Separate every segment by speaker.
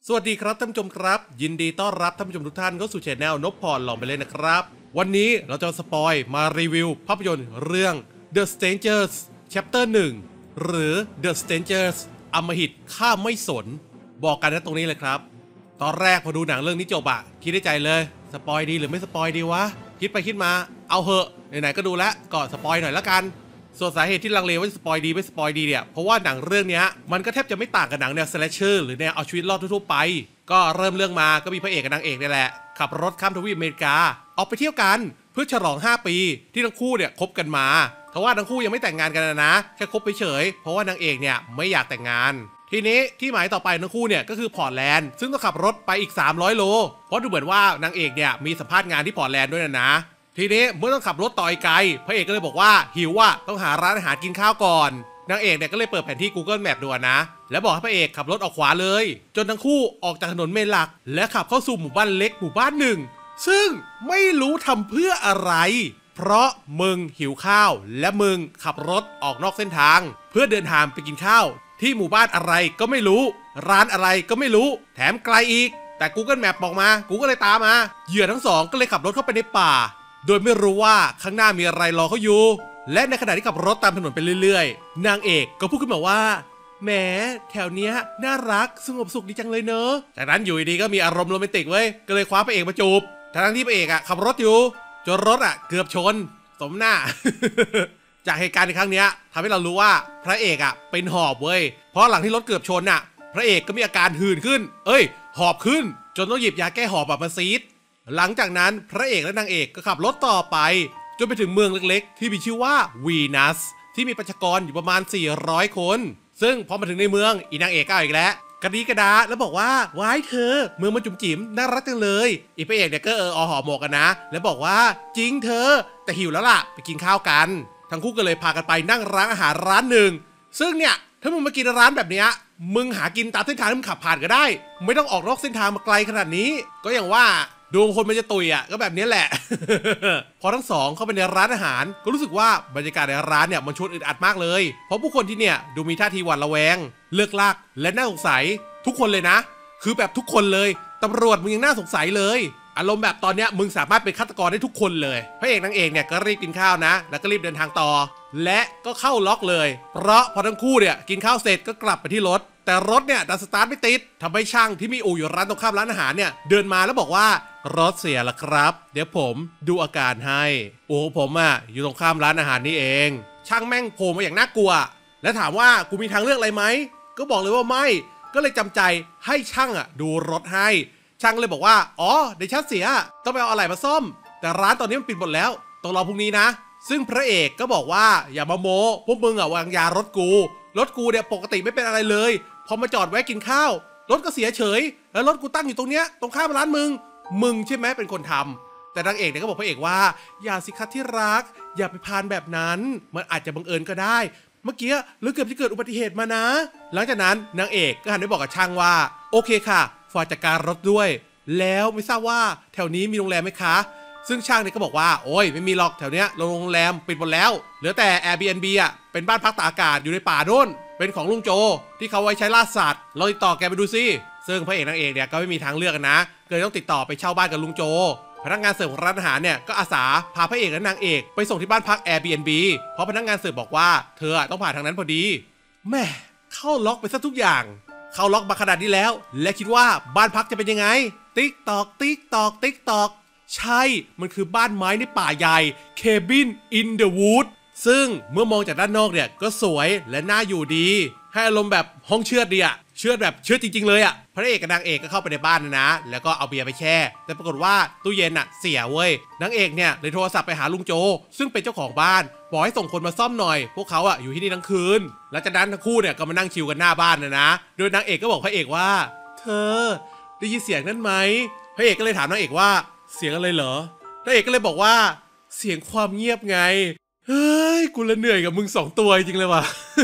Speaker 1: สวัสดีครับท่านผู้ชมครับยินดีต้อนรับท่านผู้ชมทุกท่านเข้าสู่ช่องนพพรลองไปเลยนะครับวันนี้เราจะสปอยมารีวิวภาพยนตร์เรื่อง The Strangers Chapter 1 หรือ The Strangers อำมหิตข้าไม่สนบอกกันนะตรงนี้เลยครับตอนแรกพอดูหนังเรื่องนี้จบอะคิดในใจเลยสปอยดีหรือไม่สปอยดีวะคิดไปคิดมาเอาเหอะไหนๆก็ดูแล้วก็สปอยหน่อยละกันส่วนสาเหตุที่ลังเลว่าจะสปอยดีไม่สปอยดีเนี่ยเพราะว่าหนังเรื่องนี้มันก็แทบจะไม่ต่างกับหนังแนวสแลชเชอร์หรือแนวเอาชีวิตรอดทั่วไปก็เริ่มเรื่องมาก็มีพระเอกกับนางเอกนี่แหละขับรถข้ามทวีปอเมริกาออกไปเที่ยวกันเพื่อฉลอง5 ปีที่ทั้งคู่เนี่ยคบกันมาเพราะว่าทั้งคู่ยังไม่แต่งงานกันนะแค่คบไปเฉยเพราะว่านางเอกเนี่ยไม่อยากแต่งงานทีนี้ที่หมายต่อไปทั้งคู่เนี่ยก็คือพอร์ตแลนด์ซึ่งต้องขับรถไปอีก300 โลเพราะดูเหมือนว่านางเอกเนี่ยมีสัมภาษณ์งานที่พอร์ตแลนด์ด้วยนะทีนี้เมื่อต้องขับรถต่อไกลพระเอกก็เลยบอกว่าหิวว่าต้องหาร้านอาหารกินข้าวก่อนนางเอกเนี่ยก็เลยเปิดแผนที่ Google Map ดูนะแล้วบอกให้พระเอกขับรถออกขวาเลยจนทั้งคู่ออกจากถนนเมนหลักและขับเข้าสู่หมู่บ้านเล็กหมู่บ้านหนึ่งซึ่งไม่รู้ทำเพื่ออะไรเพราะมึงหิวข้าวและมึงขับรถออกนอกเส้นทางเพื่อเดินทางไปกินข้าวที่หมู่บ้านอะไรก็ไม่รู้ร้านอะไรก็ไม่รู้แถมไกลอีกแต่ Google Map บอกมากูก็เลยตามมาเหยื่อทั้งสองก็เลยขับรถเข้าไปในป่าโดยไม่รู้ว่าข้างหน้ามีอะไรรอเขาอยู่และในขณะที่ขับรถตามถนนไปเรื่อยๆนางเอกก็พูดขึ้นมาว่าแหมแถวเนี้ยน่ารักสงบสุขดีจังเลยเนอะจากนั้นอยู่ดีก็มีอารมณ์โรแมนติกเว้ยก็เลยคว้าพระเอกมาจูบทั้งที่พระเอกขับรถอยู่จนรถเกือบชนสมหน้า จากเหตุการณ์ในครั้งนี้ทำให้เรารู้ว่าพระเอกเป็นหอบเว้ยเพราะหลังที่รถเกือบชนพระเอกก็มีอาการหื่นขึ้นหอบขึ้นจนต้องหยิบยาแก้หอบมาซีดหลังจากนั้นพระเอกและนางเอกก็ขับรถต่อไปจนไปถึงเมืองเล็กๆที่มีชื่อว่าวีนัสที่มีประชากรอยู่ประมาณ400 คนซึ่งพอมาถึงในเมืองอีนางเอกก็อีกแล้วกระดีกระดาแล้วบอกว่าว้ายเธอเมืองมันจุ๋มจิ๋มน่ารักจังเลยอีพระเอกเนี่ยก็ห่อหมกกันนะแล้วบอกว่าจริงเธอแต่หิวแล้วล่ะไปกินข้าวกันทั้งคู่ก็เลยพากันไปนั่งร้านอาหารร้านหนึ่งซึ่งเนี่ยถ้ามึงมากินร้านแบบนี้มึงหากินตามเส้นทางที่มึงขับผ่านก็ได้ไม่ต้องออกนอกเส้นทางมาไกลขนาดนี้ก็อย่างว่าดวงคนมันจะตุยก็แบบนี้แหละ พอทั้งสองเข้าไปในร้านอาหารก็รู้สึกว่าบรรยากาศในร้านเนี่ยมันชวนอึดอัดมากเลยเพราะผู้คนที่เนี่ยดูมีท่าทีหวาดระแวงเลือกลากและน่าสงสัยทุกคนเลยนะคือแบบทุกคนเลยตำรวจมึงยังน่าสงสัยเลยอารมณ์แบบตอนเนี้ยมึงสามารถเป็นฆาตกรได้ทุกคนเลยพระเอกนางเอกเนี่ยก็รีบกินข้าวนะแล้วก็รีบเดินทางต่อและก็เข้าล็อกเลยเพราะพอทั้งคู่เนี่ยกินข้าวเสร็จก็กลับไปที่รถแต่รถเนี่ยดันสตาร์ทไม่ติดทำให้ช่างที่มีอู่อยู่ร้านตรงข้ามร้านอาหารเนี่ยเดินมาแล้วบอกว่ารถเสียละครับเดี๋ยวผมดูอาการให้อู่ของผมอยู่ตรงข้ามร้านอาหารนี่เองช่างแม่งโผล่มาอย่างน่ากลัวและถามว่ากูมีทางเลือกอะไรไหมก็บอกเลยว่าไม่ก็เลยจำใจให้ช่างดูรถให้ช่างเลยบอกว่าอ๋อเดี๋ยวชัดเสียต้องไปเอาอะไรมาซ่อมแต่ร้านตอนนี้มันปิดหมดแล้วต้องรอพรุ่งนี้นะซึ่งพระเอกก็บอกว่าอย่ามาโม้พวกมึงวางยารถกูเนี่ยปกติไม่เป็นอะไรเลยพอมาจอดแวะกินข้าวรถก็เสียเฉยแล้วรถกูตั้งอยู่ตรงเนี้ยตรงข้ามร้านมึงใช่ไหมเป็นคนทำแต่นางเอกเนี่ยก็บอกพระเอกว่าอย่าสิคะที่รักอย่าไปพานแบบนั้นมันอาจจะบังเอิญก็ได้เมื่อกี้หรือเกือบจะเกิดอุบัติเหตุมานะหลังจากนั้นนางเอกก็หันไปบอกกับช่างว่าโอเคค่ะฝากจัดการรถด้วยแล้วไม่ทราบว่าแถวนี้มีโรงแรมไหมคะซึ่งช่างเนี่ยก็บอกว่าโอ้ยไม่มีหรอกแถวเนี้ยโรงแรมปิดหมดแล้วเหลือแต่ Airbnb เป็นบ้านพักตากอากาศอยู่ในป่าโน่นเป็นของลุงโจที่เขาไว้ใช้ล่าสัตว์เราติดต่อแกไปดูสิซึ่งพระเอกนางเอกเนี่ยก็ไม่มีทางเลือกนะก็เลยต้องติดต่อไปเช่าบ้านกับลุงโจพนักงานเสิร์ฟของร้านอาหารเนี่ยก็อาสาพาพระเอกและนางเอกไปส่งที่บ้านพัก Airbnb เพราะพนักงานเสิร์ฟบอกว่าเธอต้องผ่านทางนั้นพอดีแม่เข้าล็อกไปซะทุกอย่างเข้าล็อกมาขนาดนี้แล้วและคิดว่าบ้านพักจะเป็นยังไงติ๊กตอกติ๊กตอกติ๊กตอกใช่มันคือบ้านไม้ในป่าใหญ่ Cabin in the Wood ซึ่งเมื่อมองจากด้านนอกเนี่ยก็สวยและน่าอยู่ดีให้อารมณ์แบบห้องเชือดดีเชือดแบบเชือดจริงๆเลยพระเอกกับนางเอกก็เข้าไปในบ้านนะแล้วก็เอาเบียร์ไปแช่แต่ปรากฏว่าตู้เย็นเสียเว้ยนางเอกเนี่ยเลยโทรศัพท์ไปหาลุงโจซึ่งเป็นเจ้าของบ้านบอกให้ส่งคนมาซ่อมหน่อยพวกเขาอยู่ที่นี่ทั้งคืนหลังจากนั้นทั้งคู่เนี่ยก็มานั่งชิลกันหน้าบ้านนะโดยนางเอกก็บอกพระเอกว่าเธอได้ยินเสียงนั้นไหมพระเอกก็เลยถามนางเอกว่าเสียงอะไรเหรอนางเอกก็เลยบอกว่าเสียงความเงียบไงเฮ้ยกูละเหนื่อยกับมึง2 ตัวจริงเลยว่ะ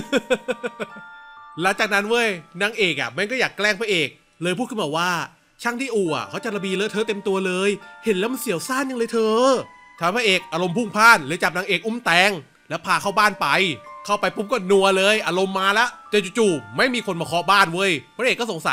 Speaker 1: หลังจากนั้นเว้ยนางเอกแม่งก็อยากแกล้งพระเอกเลยพูดขึ้นมาว่าช่างที่อู่เขาจะระบีเลอะเทอะเต็มตัวเลยเห็นแล้วมันเสียวซ่านยังเลยเธอทำพระเอกอารมณ์พุ่งพ่านเลยจับนางเอกอุ้มแตงแล้วพาเข้าบ้านไปเข้าไปปุ๊บก็นัวเลยอารมณ์มาแล้วแต่จู่ๆไม่มีคนมาเคาะบ้านเว้ยพระเอกก็สงสัย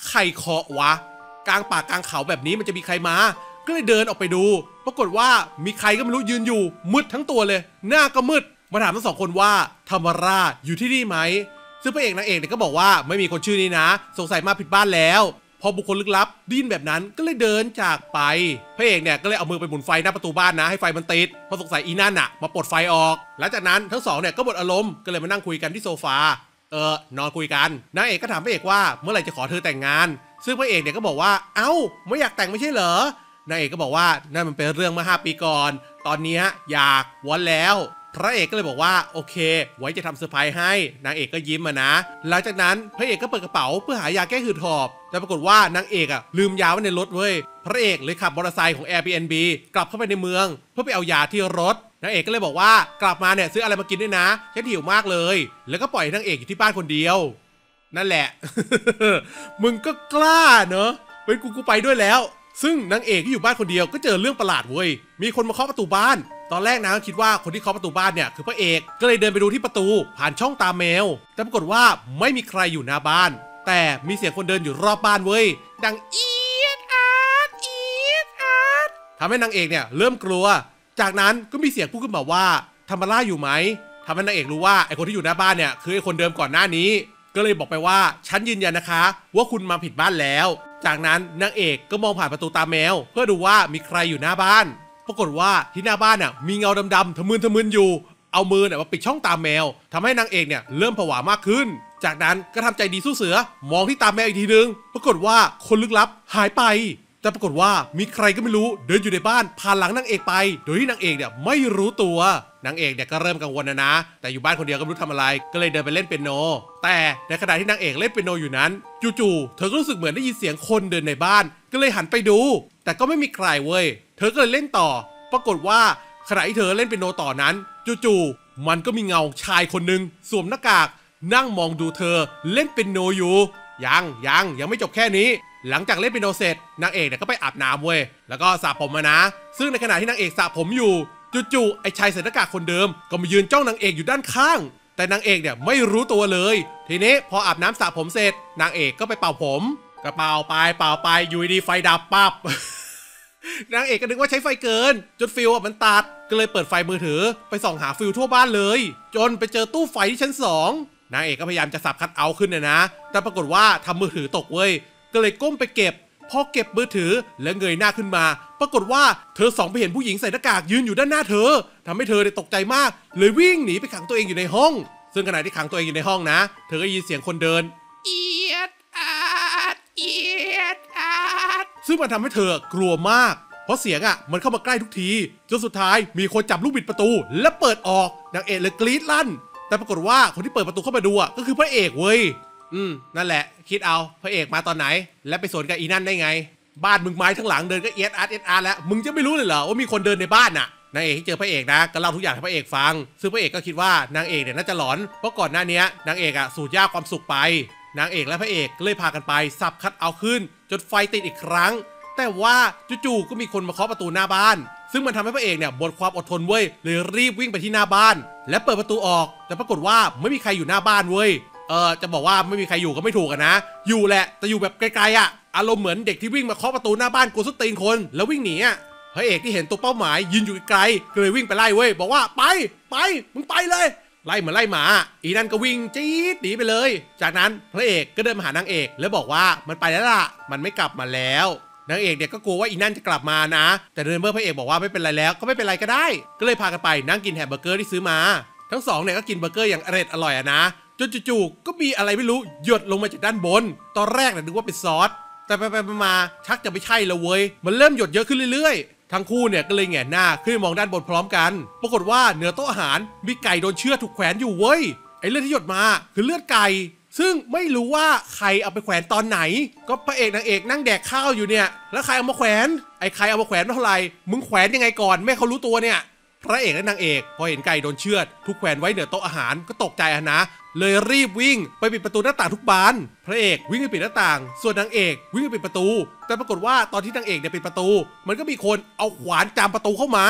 Speaker 1: ใครเคาะวะกลางป่ากลางเขาแบบนี้มันจะมีใครมาก็เลยเดินออกไปดูปรากฏว่ามีใครก็ไม่รู้ยืนอยู่มืดทั้งตัวเลยหน้าก็มืดมาถามทั้งสองคนว่าธรรมราชอยู่ที่นี่ไหมซึ่งพระเอกนางเอกเนี่ยก็บอกว่าไม่มีคนชื่อนี้นะสงสัยมาผิดบ้านแล้วพอบุคคลลึกลับดิ้นแบบนั้นก็เลยเดินจากไปพระเอกเนี่ยก็เลยเอามือไปหมุนไฟหน้าประตูบ้านนะให้ไฟมันติดเพราะสงสัยอีนั่นน่ะมาปลดไฟออกหลังจากนั้นทั้งสองเนี่ยก็หมดอารมณ์ก็เลยมานั่งคุยกันที่โซฟานอนคุยกันนางเอกก็ถามพระเอกว่าเมื่อไหร่จะขอเธอแต่งงานซึ่งพระเอกเนี่ยก็บอกว่าเอ้าไม่อยากแต่งไม่ใช่เหรอนางเอกก็บอกว่านั่นมันเป็นเรื่องเมื่อ5 ปีก่อนตอนนี้อยากวอนแล้วพระเอกก็เลยบอกว่าโอเคไว้จะทำเซอร์ไพรส์ให้นางเอกก็ยิ้มนะหลังจากนั้นพระเอกก็เปิดกระเป๋าเพื่อหายาแก้หืดหอบแต่ปรากฏว่านางเอกลืมยาไว้ในรถเว้ยพระเอกเลยขับมอเตอร์ไซค์ของ Airbnb กลับเข้าไปในเมืองเพื่อไปเอายาที่รถนางเอกก็เลยบอกว่ากลับมาเนี่ยซื้ออะไรมากินด้วยนะฉันหิวมากเลยแล้วก็ปล่อยนางเอกอยู่ที่บ้านคนเดียวนั่นแหละ มึงก็กล้าเนอะเป็นกูไปด้วยแล้วซึ่งนางเอกที่อยู่บ้านคนเดียวก็เจอเรื่องประหลาดเว้ยมีคนมาเคาะประตูบ้านตอนแรกนะคิดว่าคนที่เคาะประตูบ้านเนี่ยคือพระเอกก็เลยเดินไปดูที่ประตูผ่านช่องตาแมวแต่ปรากฏว่าไม่มีใครอยู่หน้าบ้านแต่มีเสียงคนเดินอยู่รอบบ้านเว้ยดังอีดอาดอีดอาดทำให้นางเอกเนี่ยเริ่มกลัวจากนั้นก็มีเสียงพูดขึ้นมาว่าธรรมราชอยู่ไหมทำให้นางเอกรู้ว่าไอคนที่อยู่หน้าบ้านเนี่ยคือไอคนเดิมก่อนหน้านี้ก็เลยบอกไปว่าฉันยืนยันนะคะว่าคุณมาผิดบ้านแล้วจากนั้นนางเอกก็มองผ่านประตูตาแมวเพื่อดูว่ามีใครอยู่หน้าบ้านปรากฏว่าที่หน้าบ้านมีเงาดำๆทะมึนอยู่เอามือมาปิดช่องตาแมวทำให้นางเอกเนี่ยเริ่มผวามากขึ้นจากนั้นก็ทำใจดีสู้เสือมองที่ตาแมวอีกทีนึงปรากฏว่าคนลึกลับหายไปแต่ปรากฏว่ามีใครก็ไม่รู้เดินอยู่ในบ้านผ่านหลังนางเอกไปโดยที่นางเอกเนี่ยไม่รู้ตัวนางเอกเนี่ยก็เริ่มกังวลนะแต่อยู่บ้านคนเดียวก็ไม่รู้ทำอะไรก็เลยเดินไปเล่นเปียโนแต่ในขณะที่นางเอกเล่นเปียโนอยู่นั้นจู่ๆเธอก็รู้สึกเหมือนได้ยินเสียงคนเดินในบ้านก็เลยหันไปดูแต่ก็ไม่มีใครเว้ยเธอก็เลยเล่นต่อปรากฏว่าขณะที่เธอเล่นเปียโนต่อนั้นจู่ๆมันก็มีเงาชายคนหนึ่งสวมหน้ากากนั่งมองดูเธอเล่นเปียโนอยู่ยังไม่จบแค่นี้หลังจากเล่นเปียโนเสร็จนางเอกเนี่ยก็ไปอาบน้ำเว้ยแล้วก็สระผมนะซึ่งในขณะที่นางเอกสระผมอยู่จู่ๆไอ้ชายใส่หน้ากากคนเดิมก็มายืนจ้องนางเอกอยู่ด้านข้างแต่นางเอกเนี่ยไม่รู้ตัวเลยทีนี้พออาบน้ำสระผมเสร็จนางเอกก็ไปเป่าผมก็เป่าไปอยู่ดีไฟดับปั๊บ นางเอกก็นึกว่าใช้ไฟเกินจนฟิลมันตัดก็เลยเปิดไฟมือถือไปส่องหาฟิลทั่วบ้านเลยจนไปเจอตู้ไฟที่ชั้น2นางเอกก็พยายามจะสับคัทเอาท์ขึ้นนะแต่ปรากฏว่าทำมือถือตกเว้ยก็เลยก้มไปเก็บพอเก็บมือถือแล้วเงยหน้าขึ้นมาปรากฏว่าเธอส่องไปเห็นผู้หญิงใส่หน้ากากยืนอยู่ด้านหน้าเธอทำให้เธอตกใจมากเลยวิ่งหนีไปขังตัวเองอยู่ในห้องซึ่งขณะที่ขังตัวเองอยู่ในห้องนะเธอก็ยินเสียงคนเดินเอียดอาดเอียดอาดซึ่งมันทำให้เธอกลัวมากเพราะเสียงมันเข้ามาใกล้ทุกทีจนสุดท้ายมีคนจับลูกบิดประตูและเปิดออกนางเอกเลยกรี๊ดลั่นแต่ปรากฏว่าคนที่เปิดประตูเข้ามาดูก็คือพระเอกเว้ยนั่นแหละคิดเอาพระเอกมาตอนไหนและไปสวนกับอีนั่นได้ไงบ้านมึงไม้ทั้งหลังเดินก็เอียดอาร์แล้วมึงจะไม่รู้เลยเหรอว่ามีคนเดินในบ้านนางเอกที่เจอพระเอกนะก็เล่าทุกอย่างให้พระเอกฟังซึ่งพระเอกก็คิดว่านางเอกเนี่ยน่าจะหลอนเพราะก่อนหน้านี้นางเอกสูดยาความสุขไปนางเอกและพระเอกก็เลยพากันไปสับคัทเอาขึ้นจนไฟติดอีกครั้งแต่ว่าจู่ๆก็มีคนมาเคาะประตูหน้าบ้านซึ่งมันทำให้พระเอกเนี่ยหมดความอดทนเว้ยเลยรีบวิ่งไปที่หน้าบ้านและเปิดประตูออกแต่ปรากฏว่าไม่มีใครอยู่หน้าบ้านเว้ยจะบอกว่าไม่มีใครอยู่ก็ไม่ถูกนะอยู่แหละแต่อยู่แบบไกลๆอารมณ์เหมือนเด็กที่วิ่งมาเคาะประตูหน้าบ้านกลัวสุดตีนคนแล้ววิ่งหนีพระเอกที่เห็นตัวเป้าหมายยืนอยู่ไกลก็เลยวิ่งไปไล่เว้ยบอกว่าไปมึงไปเลยไล่เหมือนไล่หมาอีนั่นก็วิ่งจี๊ดหนีไปเลยจากนั้นพระเอกก็เดินมาหานางเอกแล้วบอกว่ามันไปแล้วล่ะมันไม่กลับมาแล้วนางเอกเนี่ยก็กลัวว่าอีนั่นจะกลับมานะแต่เมื่อพระเอกบอกว่าไม่เป็นไรแล้วก็ไม่เป็นไรก็ได้ก็เลยพากันไปนั่งกินแฮมเบอร์เกอร์ที่ซื้อมาทั้งสองเนี่ยก็กินเบอร์เกอร์อย่างอร่อยนะจนจู่ๆก็มีอะไรไม่รู้หยดลงมาจากด้านบนตอนแรกนึกว่าเป็นซอสแต่ไปมาชักจะไม่ใช่แล้วเว้ยมันเริ่มหยดเยอะขึ้นเรื่อยๆทั้งคู่เนี่ยก็เลยแหงนหน้าขึ้นมองด้านบนพร้อมกันปรากฏว่าเหนือโต๊ะอาหารมีไก่โดนเชือดถูกแขวนอยู่เว้ยไอ้เลือดที่หยดมาคือเลือดไก่ซึ่งไม่รู้ว่าใครเอาไปแขวนตอนไหนก็พระเอกนางเอกนั่งแดกข้าวอยู่เนี่ยแล้วใครเอามาแขวนไอ้ใครเอามาแขวนเท่าไหร่มึงแขวนยังไงก่อนแม่เขารู้ตัวเนี่ยพระเอกและนางเอกพอเห็นไก่โดนเชือดถูกแขวนไว้เหนือโต๊ะอาหารก็ตกใจนะเลยรีบวิ่งไปปิดประตูหน้าต่างทุกบานพระเอกวิ่งไปปิดหน้าต่างส่วนนางเอกวิ่งไปปิดประตูแต่ปรากฏว่าตอนที่นางเอกเนี่ยปิดประตูมันก็มีคนเอาขวานจามประตูเข้ามาท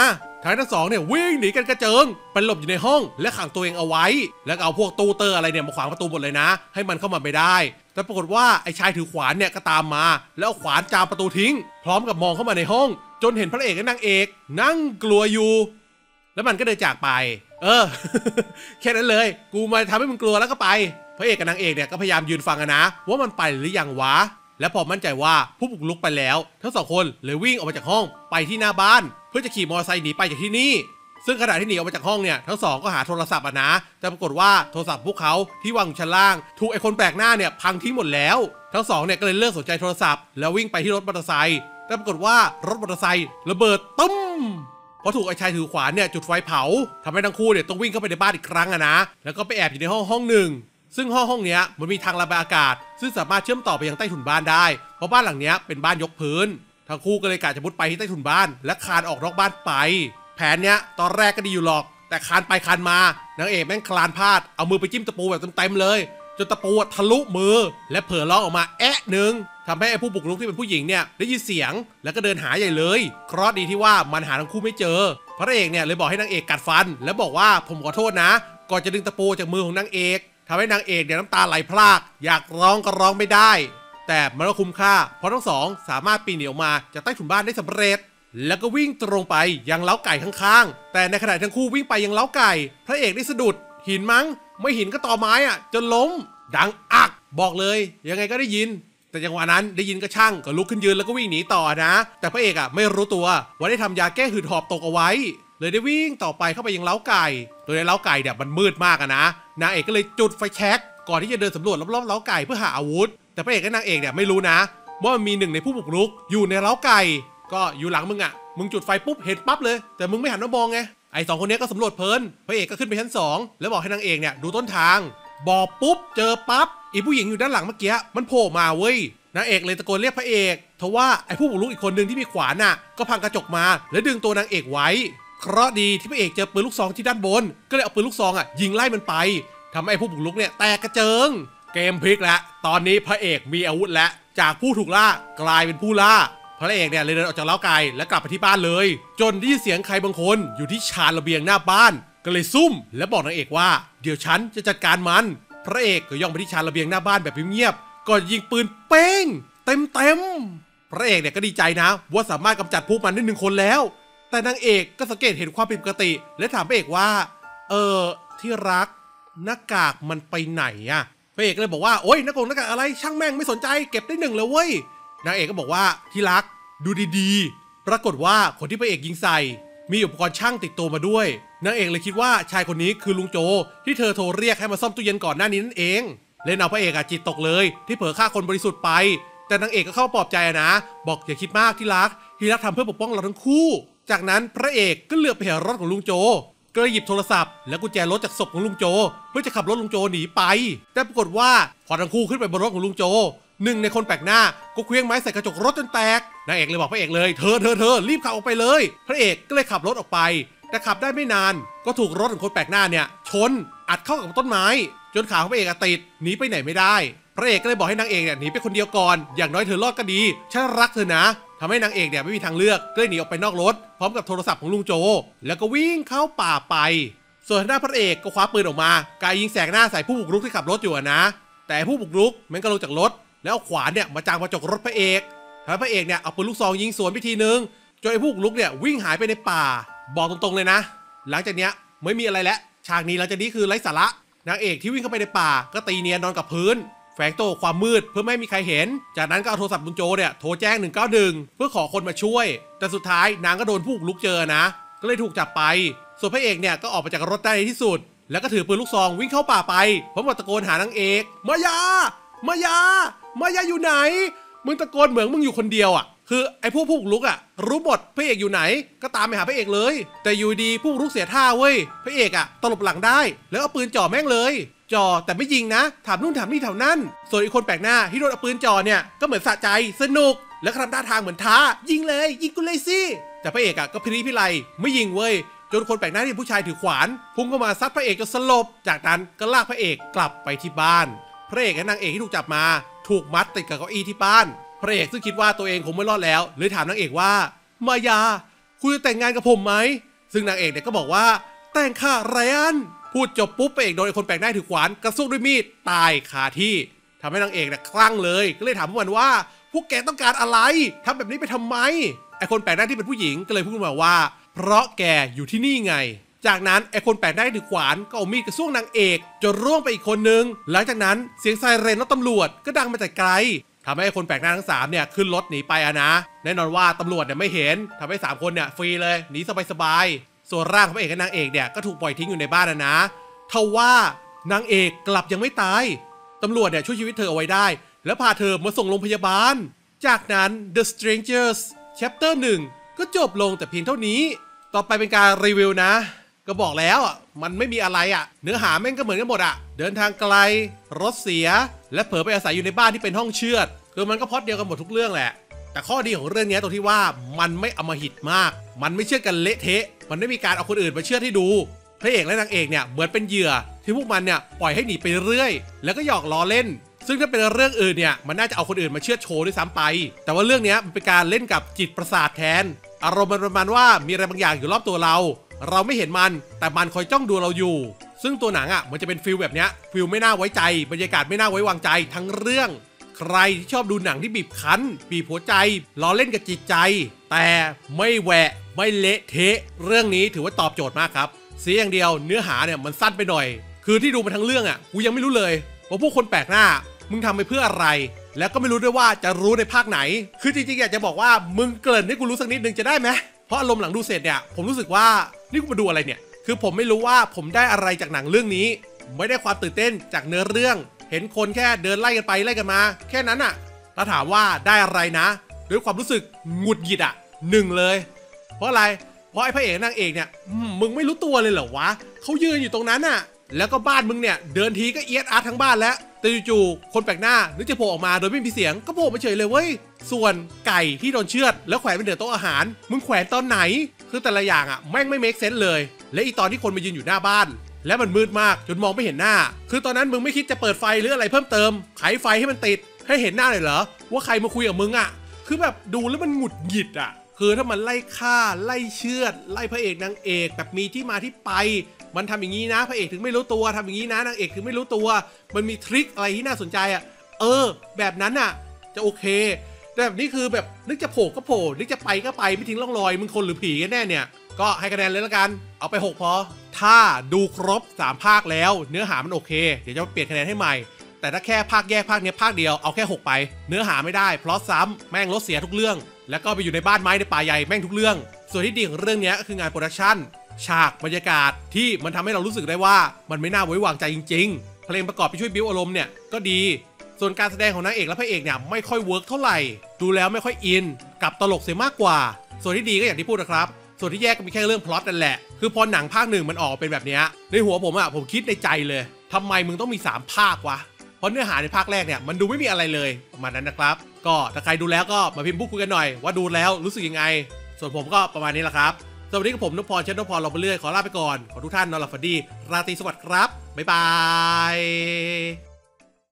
Speaker 1: ทางทั้งสองเนี่ยวิ่งหนีกันกระเจิงไปหลบอยู่ในห้องและขังตัวเองเอาไว้แล้วเอาพวกตู้เตอร์อะไรเนี่ยมาขวางประตูหมดเลยนะให้มันเข้ามาไม่ได้แต่ปรากฏว่าไอ้ชายถือขวานเนี่ยก็ตามมาแล้วเอาขวานจามประตูทิ้งพร้อมกับมองเข้ามาในห้องจนเห็นพระเอกและนางเอกนั่งกลัวอยู่แล้วมันก็เดินจากไปแค่นั้นเลยกูมาทำให้มึงกลัวแล้วก็ไปพระเอกกับนางเอกเนี่ยก็พยายามยืนฟังนะว่ามันไปหรือยังวะและพอมั่นใจว่าผู้บุกรุกไปแล้วทั้งสองคนเลยวิ่งออกมาจากห้องไปที่หน้าบ้านเพื่อจะขี่มอเตอร์ไซค์หนีไปจากที่นี่ซึ่งขณะที่หนีออกมาจากห้องเนี่ยทั้งสองก็หาโทรศัพท์นะแต่ปรากฏว่าโทรศัพท์พวกเขาที่วางอยู่ชั้นล่างถูกไอ้คนแปลกหน้าเนี่ยพังทิ้งหมดแล้วทั้งสองเนี่ยก็เลยเลิกสนใจโทรศัพท์แล้ววิ่งไปที่รถมอเตอร์ไซค์แต่ปรากฏว่ารถมอเตอร์ไซค์ระเบิดตุ้มเพราะถูกไอ้ชายถือขวานเนี่ยจุดไฟเผาทำให้ทั้งคู่เนี่ยต้องวิ่งเข้าไปในบ้านอีกครั้งนะแล้วก็ไปแอบอยู่ในห้องหนึ่งซึ่งห้องเนี้ยมันมีทางระบายอากาศซึ่งสามารถเชื่อมต่อไปยังใต้ถุนบ้านได้เพราะบ้านหลังเนี้ยเป็นบ้านยกพื้นทั้งคู่ก็เลยกะจะมุดไปที่ใต้ถุนบ้านและคานออกนอกบ้านไปแผนเนี้ยตอนแรกก็ดีอยู่หรอกแต่คานไปคานมานางเอกแม่งคลานพลาดเอามือไปจิ้มตะปูแบบเต็มๆเลยจนตะปูทะลุมือและเผลอร้องออกมาแอะหนึ่งทำให้ไอ้ผู้บุกรุกที่เป็นผู้หญิงเนี่ยได้ยินเสียงแล้วก็เดินหาใหญ่เลยเคราะห์ดีที่ว่ามันหาทั้งคู่ไม่เจอพระเอกเนี่ยเลยบอกให้นางเอกกัดฟันแล้วบอกว่าผมขอโทษนะก่อนจะดึงตะปูจากมือของนางเอกทำให้นางเอกเนี่ยน้ำตาไหลพรากอยากร้องก็ร้องไม่ได้แต่มันก็คุ้มค่าเพราะทั้งสองสามารถปีนหนีออกมาจากใต้ถุนบ้านได้สำเร็จแล้วก็วิ่งตรงไปยังเล้าไก่ข้างๆแต่ในขณะทั้งคู่วิ่งไปยังเล้าไก่พระเอกได้สะดุดหินมั้งไม่หินก็ตอไม้จนล้มดังอักบอกเลยยังไงก็ได้ยินแต่จังหวะนั้นได้ยินก็ช่างก็ลุกขึ้นยืนแล้วก็วิ่งหนีต่อนะแต่พระเอกไม่รู้ตัวว่าได้ทำยาแก้หืดหอบตกเอาไว้เลยได้วิ่งต่อไปเข้าไปยังเล้าไก่โดยในเล้าไก่เนี่ยมันมืดมากนะนางเอกก็เลยจุดไฟแช็กก่อนที่จะเดินสำรวจรอบๆเล้าไก่เพื่อหาอาวุธแต่พระเอกกับนางเอกเนี่ยไม่รู้นะว่ามันมีหนึ่งในผู้บุกรุกอยู่ในเล้าไก่ก็อยู่หลังมึงมึงจุดไฟปุ๊บเห็นปั๊บเลยแต่มึงไม่หันมามองไงไอ้สองคนนี้ก็สำรวจเพลินพระเอกก็ขึ้นไปชั้น2แล้วบอกให้นางเอกเนี่ยดูต้นทางบอกปุ๊บเจอปั๊บอีผู้หญิงอยู่ด้านหลังเมื่อกี้มันโผล่มาเว้ยนางเอกเลยตะโกนเรียกพระเอกทว่าไอ้ผู้บุกรุกอีกคนหนึ่งที่มีขวานก็พังกระจกมาแล้วดึงตัวนางเอกไว้เคราะห์ดีที่พระเอกเจอปืนลูกซองที่ด้านบนก็เลยเอาปืนลูกซองยิงไล่มันไปทำให้ไอ้ผู้บุกรุกเนี่ยแตกกระเจิงเกมพลิกแล้วตอนนี้พระเอกมีอาวุธแล้วจากผู้ถูกล่ากลายเป็นผู้ล่าพระเอกเนี่ยเลยเดินออกจากเล้าไก่และกลับไปที่บ้านเลยจนได้ยินเสียงใครบางคนอยู่ที่ชานระเบียงหน้าบ้านก็เลยซุ่มและบอกนางเอกว่าเดี๋ยวฉันจะจัดการมันพระเอกก็ย่องไปที่ชานระเบียงหน้าบ้านแบบเงียบๆก่อนยิงปืนเป้งเต็มพระเอกเนี่ยก็ดีใจนะว่าสามารถกำจัดพวกมันได้1 คนแล้วแต่นางเอกก็สังเกตเห็นความผิดปกติและถามพระเอกว่าที่รักหน้ากากมันไปไหนพระเอกก็เลยบอกว่าโอ๊ยหน้ากากอะไรช่างแม่งไม่สนใจเก็บได้1เลยเว้ยนางเอกก็บอกว่าที่รักดูดีๆปรากฏว่าคนที่พระเอกยิงใส่มีอุปกรณ์ช่างติดตัวมาด้วยนางเอกเลยคิดว่าชายคนนี้คือลุงโจที่เธอโทรเรียกให้มาซ่อมตู้เย็นก่อนหน้านี้นั่นเองเล่นเอาพระเอกจิตตกเลยที่เผลอฆ่าคนบริสุทธิ์ไปแต่นางเอกก็เข้าปลอบใจนะบอกอย่าคิดมากที่รักทำเพื่อปกป้องเราทั้งคู่จากนั้นพระเอกก็เลือกไปเห็นรถของลุงโจก็เลยหยิบโทรศัพท์และกุญแจรถจากศพของลุงโจเพื่อจะขับรถลุงโจหนีไปแต่ปรากฏว่าพอทั้งคู่ขึ้นไปบนรถของลุงโจหนึ่งในคนแปลกหน้าก็เคลื่องไม้ใส่กระจกรถจนแตกนางเอกเลยบอกพระเอกเลยเธอรีบขับออกไปเลยพระเอกก็เลยขับรถออกไปแต่ขับได้ไม่นานก็ถูกรถของคนแปลกหน้าเนี่ยชนอัดเข้ากับต้นไม้จนขาของพระเอกติดหนีไปไหนไม่ได้พระเอกก็เลยบอกให้นางเอกเนี่ยหนีไปคนเดียวก่อนอย่างน้อยเธอรอดก็ดีฉันรักเธอนะทำให้นางเอกเนี่ยไม่มีทางเลือกก็เลยหนีออกไปนอกรถพร้อมกับโทรศัพท์ของลุงโจแล้วก็วิ่งเข้าป่าไปส่วนทางด้านพระเอกก็คว้าปืนออกมากายยิงแสกหน้าใส่ผู้บุกรุกที่ขับรถอยู่นะแต่ผู้บุกรุกมันก็ลงจากรถแล้วเอาขวานเนี่ยมาจางกระจกรถพระเอกทำให้พระเอกเนี่ยเอาปืนลูกซองยิงสวนไปทีนึงจนไอ้ผู้บุกรุกเนี่ยวิ่งหายไปในป่าบอกตรงๆเลยนะหลังจากเนี้ยไม่มีอะไรแล้วฉากนี้หลังจากนี้คือไร้สาระนางเอกที่วิ่งเข้าไปในป่าก็ตีเนียนนอนกับพื้นแฝงตัวความมืดเพื่อไม่ให้มีใครเห็นจากนั้นก็เอาโทรศัพท์ลุงโจเนี่ยโทรแจ้ง191เพื่อขอคนมาช่วยแต่สุดท้ายนางก็โดนผู้บุกรุกเจอนะก็เลยถูกจับไปส่วนพระเอกเนี่ยก็ออกมาจากรถได้ในที่สุดแล้วก็ถือปืนลูกซองวิ่งเข้าป่าไปพร้อมกับตะโกนหานางเอกมายาอยู่ไหนมึงตะโกนเหมือนมึงอยู่คนเดียวคือไอ้ผู้บุกรุกรู้หมดพระเอกอยู่ไหนก็ตามไปหาพระเอกเลยแต่อยู่ดีผู้บุกรุกเสียท่าเว้ยพระเอกตลบหลังได้แล้วเอาปืนจ่อแม่งเลยจ่อแต่ไม่ยิงนะถามนู่นถามนี่ถามนั่นส่วนอีกคนแปลกหน้าที่โดนเอาปืนจ่อเนี่ยก็เหมือนสะใจสนุกแล้วก็ทำท่าทางเหมือนท้ายิงเลยยิงกูเลยสิแต่พระเอกก็พิไลไม่ยิงเว้ยจนคนแปลกหน้าที่ผู้ชายถือขวานพุ่งเข้ามาซัดพระเอกจนสลบจากนั้นก็ลากพระเอกกลับไปที่บ้านพระเอกและนางเอกที่ถูกจับมาถูกมัดติดกับเก้าอี้ที่บ้านพระเอกซึ่งคิดว่าตัวเองคงไม่รอดแล้วเลยถามนางเอกว่ามายาคุณจะแต่งงานกับผมไหมซึ่งนางเอกเนี่ยก็บอกว่าแต่งค่ะไรอันพูดจบปุ๊บพระเอกโดนไอ้คนแปลกหน้าถือขวานกระซวกด้วยมีดตายคาที่ทำให้นางเอกเนี่ยคลั่งเลยก็เลยถามพวกมันว่าพวกแกต้องการอะไรทำแบบนี้ไปทำไมไอ้คนแปลกหน้าที่เป็นผู้หญิงก็เลยพูดมาว่าเพราะแกอยู่ที่นี่ไงจากนั้นไอ้คนแปลกหน้าที่ถือขวานก็เอามีดกระซวกนางเอกจนร่วงไปอีกคนนึงหลังจากนั้นเสียงไซเรนรถตำรวจก็ดังมาแต่ไกลทำให้คนแปลกหน้าทั้ง3เนี่ยขึ้นรถหนีไปนะแน่นอนว่าตำรวจเนี่ยไม่เห็นทำให้3คนเนี่ยฟรีเลยหนีสบายๆส่วนร่างของพระเอกกับนางเอกเนี่ยก็ถูกปล่อยทิ้งอยู่ในบ้านนะทว่านางเอกกลับยังไม่ตายตำรวจเนี่ยช่วยชีวิตเธอเอาไว้ได้แล้วพาเธอมาส่งโรงพยาบาลจากนั้น The Strangers Chapter 1 ก็จบลงแต่เพียงเท่านี้ต่อไปเป็นการรีวิวนะก็บอกแล้วมันไม่มีอะไรเนื้อหาแม่งก็เหมือนกันหมดเดินทางไกลรถเสียและเผลอไปอาศัยอยู่ในบ้านที่เป็นห้องเชือดคือมันก็พล็อตเดียวกันหมดทุกเรื่องแหละแต่ข้อดีของเรื่องนี้ตรงที่ว่ามันไม่อำมหิตมากมันไม่เชื่อกันเละเทะมันไม่มีการเอาคนอื่นมาเชื่อให้ดูพระเอกและนางเอกเนี่ยเหมือนเป็นเหยื่อที่พวกมันเนี่ยปล่อยให้หนีไปเรื่อยแล้วก็หยอกล้อเล่นซึ่งถ้าเป็นเรื่องอื่นเนี่ยมันน่าจะเอาคนอื่นมาเชื่อโชว์ด้วยซ้ำไปแต่ว่าเรื่องนี้มันเป็นการเล่นกับจิตประสาทแทนอารมณ์มันประมาณว่ามีอะไรบางอย่างอยู่รอบตัวเราไม่เห็นมันแต่มันคอยจ้องดูเราอยู่ซึ่งตัวหนังมันจะเป็นฟิลแบบนี้ฟิลไม่น่าไว้ใจบรรยากาศไม่น่าไว้วางใจทั้งเรื่องใครที่ชอบดูหนังที่บีบคั้นบีบหัวใจล้อเล่นกับจิตใจแต่ไม่แหวะไม่เละเทะเรื่องนี้ถือว่าตอบโจทย์มากครับเสียอย่างเดียวเนื้อหาเนี่ยมันสั้นไปหน่อยคือที่ดูมาทั้งเรื่องกูยังไม่รู้เลยว่าพวกคนแปลกหน้ามึงทำไปเพื่ออะไรแล้วก็ไม่รู้ด้วยว่าจะรู้ในภาคไหนคือจริงๆอยากจะบอกว่ามึงเกริ่นให้กูรู้สักนิดนึงจะได้ไหมเพราะอารมณ์หลังดูเสร็จเนี่ยผมรู้สึกว่านี่กูมาดูอะไรเนี่ยคือผมไม่รู้ว่าผมได้อะไรจากหนังเรื่องนี้ไม่ได้ความตื่นเต้นจากเนื้อเรื่องเห็นคนแค่เดินไล่กันไปไล่กันมาแค่นั้นถ้าถามว่าได้อะไรนะด้วยความรู้สึกหงุดหงิดหนึ่งเลยเพราะอะไรเพราะไอ้พระเอกนางเอกเนี่ยมึงไม่รู้ตัวเลยเหรอวะเขายืนอยู่ตรงนั้นแล้วก็บ้านมึงเนี่ยเดินทีก็เอียดอาร์ทั้งบ้านแล้วแต่จู่ๆคนแปลกหน้านึกจะโผล่ออกมาโดยไม่มีเสียงก็โผล่มาเฉยเลยเว้ยส่วนไก่ที่โดนเชือดแล้วแขวนเป็นเดือโต๊ะอาหารมึงแขวนตอนไหนคือแต่ละอย่างแม่งไม่เมคเซนส์เลยและอีตอนที่คนมายืนอยู่หน้าบ้านและมันมืดมากจนมองไม่เห็นหน้าคือตอนนั้นมึงไม่คิดจะเปิดไฟหรืออะไรเพิ่มเติมไขไฟให้มันติดให้เห็นหน้าเลยเหรอว่าใครมาคุยกับมึงคือแบบดูแล้วมันหงุดหงิดคือถ้ามันไล่ฆ่าไล่เชือดไล่พระเอกนางเอกแบบมีที่มาที่ไปมันทำอย่างนี้นะพระเอกถึงไม่รู้ตัวทำอย่างนี้นะนางเอกถึงไม่รู้ตัวมันมีทริคอะไรที่น่าสนใจแบบนั้นจะโอเคแต่แบบนี้คือแบบนึกจะโผล่ก็โผล่นึกจะไปก็ไปไม่ทิ้งร่องรอยมึงคนหรือผีกันแน่เนี่ยก็ให้คะแนนเลยละกันเอาไป6พอถ้าดูครบ3ภาคแล้วเนื้อหามันโอเคเดี๋ยวจะเปลี่ยนคะแนนให้ใหม่แต่ถ้าแค่ภาคแยกภาคนี้ภาคเดียวเอาแค่6ไปเนื้อหาไม่ได้เพราะซ้ำแม่งรถเสียทุกเรื่องแล้วก็ไปอยู่ในบ้านไม้ในป่าใหญ่แม่งทุกเรื่องส่วนที่ดีของเรื่องนี้ก็คืองานโปรดักชั่นฉากบรรยากาศที่มันทำให้เรารู้สึกได้ว่ามันไม่น่าไว้วางใจจริงๆเพลงประกอบที่ช่วยบิ้วอารมณ์เนี่ยก็ดีส่วนการแสดงของนางเอกและพระเอกเนี่ยไม่ค่อยเวิร์กเท่าไหร่ดูแล้วไม่ค่อยอินกับตลกเสียมากกว่าส่วนที่ดีก็อย่างที่พูดนะครับส่วนที่แย่ก็มีแค่เรื่องพล็อตนั่นแหละคือพอหนังภาค1มันออกเป็นแบบนี้ในหัวผมคิดในใจเลยทำไมมึงต้องมี3ภาควะเพราะเนื้อหาในภาคแรกเนี่ยมันดูไม่มีอะไรเลยประมาณนั้นนะครับก็ถ้าใครดูแล้วก็มาพิมพ์พูดคุยกันหน่อยว่าดูแล้วรู้สึกยังไงส่วนผมก็ประมาณนี้แหละครับสวัสดีกับผมนพพร เชนนพพร เราไปเรื่อยขอลาไปก่อนขอทุกท่านนอนหลับฝันดีราตรีสวัสดิ์ครับบ๊ายบาย